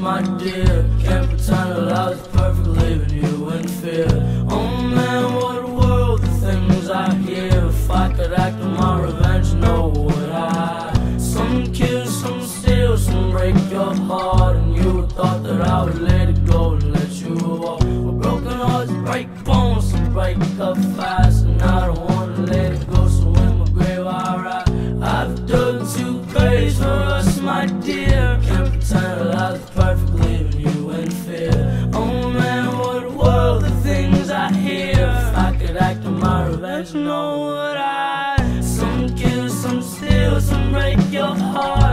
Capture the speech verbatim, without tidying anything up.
my dear. Can't pretend that I was perfect, leaving you in fear. Oh man, what a world, the things I hear. If I could act on my revenge, know what I. Some kill, some steal, some break your heart, and you thought that I would let it go and let you walk. But broken hearts break bones, some break up fast, and I don't wanna let it go. So in my grave I write, I've dug two graves for us, my dear. Can't pretend that I was perfect, leaving you in fear. Oh man, what a world, the things I hear. If I could act on my revenge, know what I. Some kill, some steal, some break your heart.